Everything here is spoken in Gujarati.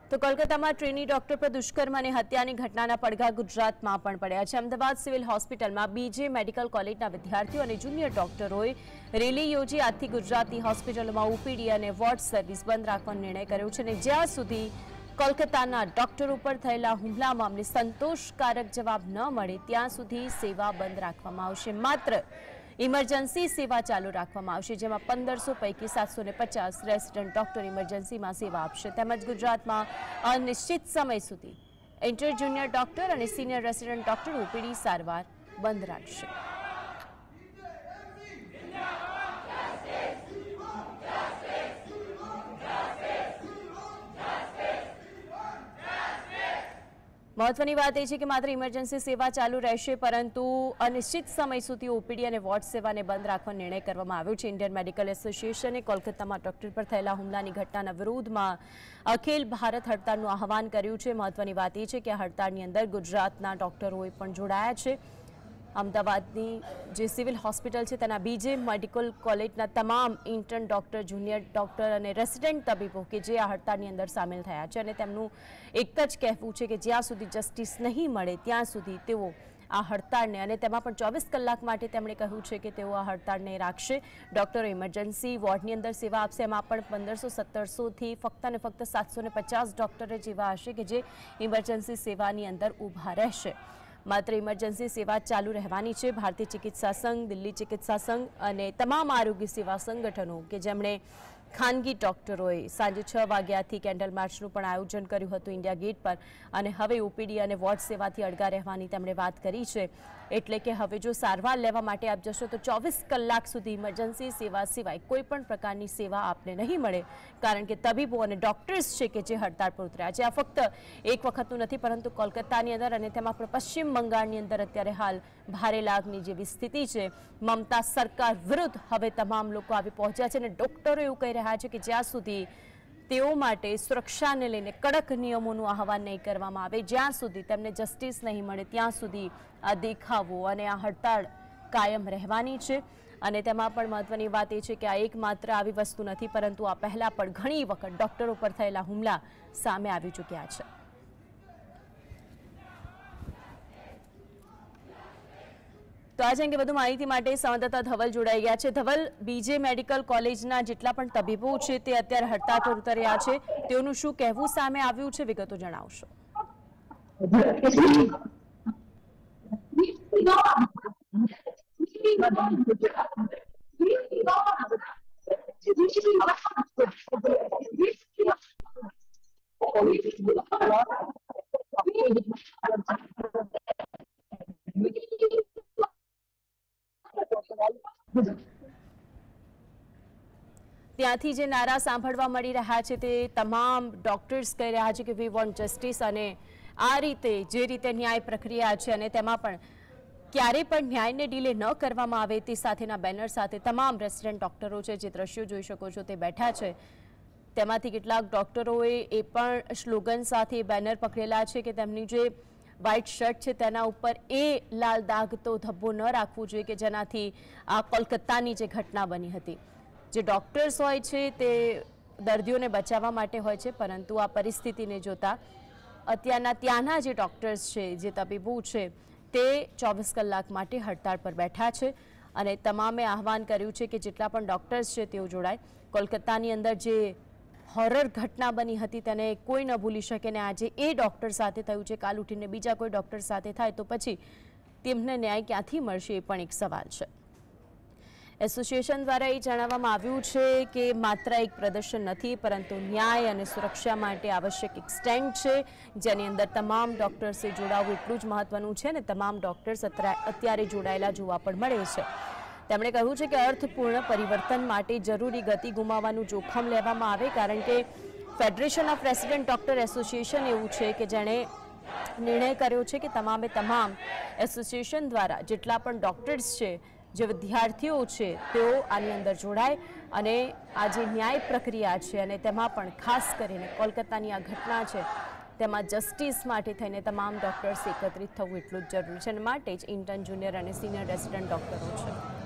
તો કોલકાતામાં ટ્રેની ડોક્ટર પર દુષ્કર્મ અને હત્યાની ઘટનાના પડઘા ગુજરાતમાં પણ પડ્યા છે। અમદાવાદ સિવિલ હોસ્પિટલમાં બીજે મેડિકલ કોલેજના વિદ્યાર્થીઓ અને જુનિયર ડોક્ટરોએ રેલી યોજી આજથી ગુજરાતની હોસ્પિટલોમાં ઓપીડી અને વોર્ડ સર્વિસ બંધ રાખવાનો નિર્ણય કર્યો છે અને જ્યાં સુધી કોલકાતાના ડોક્ટરો પર થયેલા હુમલા મામલે સંતોષકારક જવાબ ન મળે ત્યાં સુધી સેવા બંધ રાખવામાં આવશે। માત્ર ઇમરજન્સી સેવા ચાલુ રાખવામાં આવશે, જેમાં 1500 પૈકી 750 રેસિડેન્ટ ડોક્ટર ઇમરજન્સીમાં સેવા આપશે। તેમજ ગુજરાતમાં અનિશ્ચિત સમય સુધી ઇન્ટર જુનિયર ડોક્ટર અને સિનિયર રેસિડેન્ટ ડોક્ટર ઓપીડી સારવાર બંધ રાખશે। મહત્વની વાત એ છે કે માત્ર ઇમરજન્સી સેવા ચાલુ રહેશે, પરંતુ અનિશ્ચિત સમય સુધી ઓપીડી અને વોર્ડ સેવાને બંધ રાખવાનો નિર્ણય કરવામાં આવ્યો છે। ઇન્ડિયન મેડિકલ એસોસિએશને કોલકાતામાં ડોક્ટર પર થયેલા હુમલાની ઘટનાના વિરોધમાં અખિલ ભારત હડતાળનું આહવાન કર્યું છે। મહત્વની વાત એ છે કે આ હડતાળની અંદર ગુજરાતના ડોક્ટરોએ પણ જોડાયા છે। અમદાવાદની જે સિવિલ હોસ્પિટલ છે તેના બીજે મેડિકલ કોલેજના તમામ ઇન્ટર્ન ડોક્ટર, જુનિયર ડોક્ટર અને રેસિડેન્ટ તબીબો કે જે આ હડતાળની અંદર સામેલ થયા છે અને તેમનું એક જ કહેવું છે કે જ્યાં સુધી જસ્ટિસ નહીં મળે ત્યાં સુધી તેઓ આ હડતાળને, અને તેમાં પણ 24 કલાક માટે તેમણે કહ્યું છે કે તેઓ આ હડતાળને રાખશે। ડોક્ટરો ઇમરજન્સી વોર્ડની અંદર સેવા આપશે, એમાં પણ 1500-1700થી ફક્ત અને ફક્ત 750 ડોક્ટરો જેવા હશે કે જે ઇમરજન્સી સેવાની અંદર ઊભા રહેશે। માત્ર ઇમરજન્સી સેવા ચાલુ રહેવાની છે। ભારતીય ચિકિત્સા સંઘ, દિલ્હી ચિકિત્સા સંઘ અને તમામ આરોગ્ય સેવા સંગઠનો કે જેમણે ખાનગી ડોક્ટરોએ સાંજે 6 વાગ્યાથી કેન્ડલ માર્ચનું પણ આયોજન કર્યું હતું ઇન્ડિયા ગેટ પર, અને હવે ઓપીડી અને વોર્ડ સેવાથી અળગા રહેવાની તેમણે વાત કરી છે। એટલે કે હવે જો સારવાર લેવા માટે આપ જશો તો 24 કલાક સુધી ઇમરજન્સી સેવા સિવાય કોઈ પણ પ્રકારની સેવા આપને નહીં મળે, કારણ કે તબીબો અને ડોક્ટર્સ છે કે જે હડતાળ પર ઉતર્યા છે। આ ફક્ત એક વખતનું નથી, પરંતુ કોલકાતાની અંદર અને તેમાં પણ પશ્ચિમ બંગાળની અંદર અત્યારે હાલ ભારે લાગની જેવી સ્થિતિ છે। મમતા સરકાર વિરુદ્ધ હવે તમામ લોકો આવી પહોંચ્યા છે અને ડોક્ટરો એવું કહી રહ્યા છે કે જ્યાં સુધી તેઓ માટે સુરક્ષાને લઈને કડક નિયમોનું આહવાન નહીં કરવામાં આવે, જ્યાં સુધી તેમને જસ્ટિસ નહીં મળે ત્યાં સુધી આ દેખાવો અને આ હડતાળ કાયમ રહેવાની છે। અને તેમાં પણ મહત્વની વાત એ છે કે આ એકમાત્ર આવી વસ્તુ નથી, પરંતુ આ પહેલા પણ ઘણી વખત ડોક્ટરો પર થયેલા હુમલા સામે આવી ચૂક્યા છે। તો આજે અંગે વધુ માહિતી માટે સંવાદદાતા ધવલ જોડાઈ ગયા છે। ધવલ, બીજે મેડિકલ કોલેજના જેટલા પણ તબીબો છે તે અત્યારે હડતાળ પર ઉતર્યા છે, તેઓનું શું કહેવું સામે આવ્યું છે, વિગતો જણાવશો? ત્યાંથી જે નારા સાંભળવા મળી રહ્યા છે તે તમામ ડોક્ટર્સ કહી રહ્યા છે કે વી વોન્ટ જસ્ટિસ, અને આ રીતે જે રીતે ન્યાય પ્રક્રિયા છે અને તેમાં પણ ક્યારે પણ ન્યાયને ડીલે ન કરવામાં આવે તે સાથેના બેનર સાથે તમામ રેસિડેન્ટ ડોક્ટરો છે, જે દ્રશ્યો જોઈ શકો છો તે બેઠા છે, તેમાંથી કેટલાક ડોક્ટરોએ એ પણ સ્લોગન સાથે બેનર પકડેલા છે કે તેમની જે વ્હાઇટ શર્ટ છે તેના ઉપર એ લાલ દાગ તો ધબ્બો ન રાખવું જોઈએ કે જેનાથી આ કોલકાતાની જે ઘટના બની હતી। જે ડોક્ટર્સ હોય છે તે દર્દીઓને બચાવવા માટે હોય છે, પરંતુ આ પરિસ્થિતિને જોતા અત્યારના ત્યાંના જે ડોક્ટર્સ છે, જે તબીબો છે તે 24 કલાક માટે હડતાળ પર બેઠા છે અને તમામે આહવાન કર્યું છે કે જેટલા પણ ડોક્ટર્સ છે તેઓ જોડાય। કોલકાતાની અંદર જે હોરર ઘટના બની હતી તેને કોઈ ન ભૂલી શકે, ને આજે એ ડોક્ટર સાથે થયું છે, કાલ ઉઠીને બીજા કોઈ ડોક્ટર સાથે થાય તો પછી તેમને ન્યાય ક્યાંથી મળશે એ પણ એક સવાલ છે। એસોસિએશન દ્વારા એ જણાવવામાં આવ્યું છે કે માત્ર એક પ્રદર્શન નથી, પરંતુ ન્યાય અને સુરક્ષા માટે આવશ્યક એક સ્ટેન્ડ છે, જેની અંદર તમામ ડોક્ટર્સે જોડાવવું એટલું જ મહત્વનું છે અને તમામ ડોક્ટર્સ અત્યારે જોડાયેલા જોવા પણ મળે છે। તેમણે કહ્યું છે કે અર્થપૂર્ણ પરિવર્તન માટે જરૂરી ગતિ ગુમાવવાનું જોખમ લેવામાં આવે, કારણ કે federation of resident doctor association એવું છે કે જેણે નિર્ણય કર્યો છે કે તમામે તમામ એસોસિએશન દ્વારા જેટલા પણ ડોક્ટર્સ છે, જે વિદ્યાર્થીઓ છે તેઓ આની અંદર જોડાય અને આ જે ન્યાય પ્રક્રિયા છે અને તેમાં પણ ખાસ કરીને કોલકાતાની આ ઘટના છે તેમાં જસ્ટિસ માટે થઈને તમામ ડોક્ટર્સ એકત્રિત થવું એટલું જ જરૂરી છે, અને માટે જ ઇન્ટર્ન, જુનિયર અને સિનિયર રેસિડેન્ટ ડોક્ટરો છે।